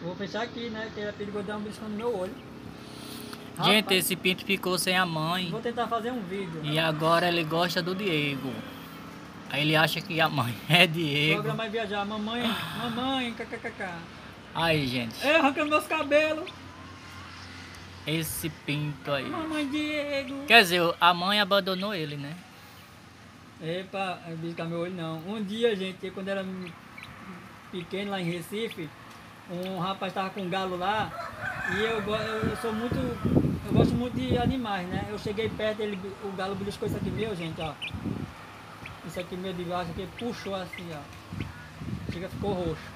Vou fechar aqui, né? Que era perigoso dar um beliscão no meu olho. Gente, Rapaz, esse pinto ficou sem a mãe. vou tentar fazer um vídeo. E agora ele gosta do Diego. Aí ele acha que a mãe é Diego. Programa vai viajar. Mamãe, kkkk. Aí, gente. Arrancando meus cabelos. Esse pinto aí. Mamãe Diego. Quer dizer, a mãe abandonou ele, né? Epa, beliscar meu olho não. Um dia, gente, quando era pequeno lá em Recife, um rapaz tava com um galo lá e eu gosto muito de animais, né? Eu cheguei perto, o galo beliscou isso aqui meu, gente, ó. Isso aqui meu de baixo aqui puxou assim, ó. Chega, ficou roxo.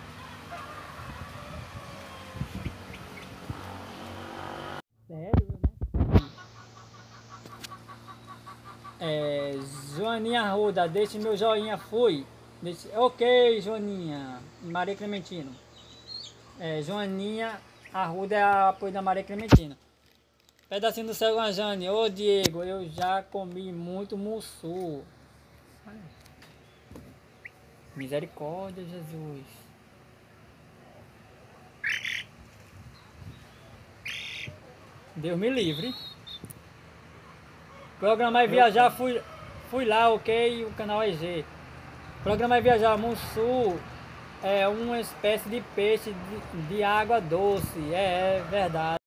Sério, né? Joaninha Arruda, deixe meu joinha, fui. Ok, Joaninha. Maria Clementina. Joaninha Arruda é a apoio da Maria Clementina. Pedacinho do céu, Jane. Ô Diego, eu já comi muito mussu. Misericórdia, Jesus. Deus me livre. Programar e viajar, fui lá, ok? O canal EG. Programar e viajar, mussu é uma espécie de peixe de água doce. É verdade.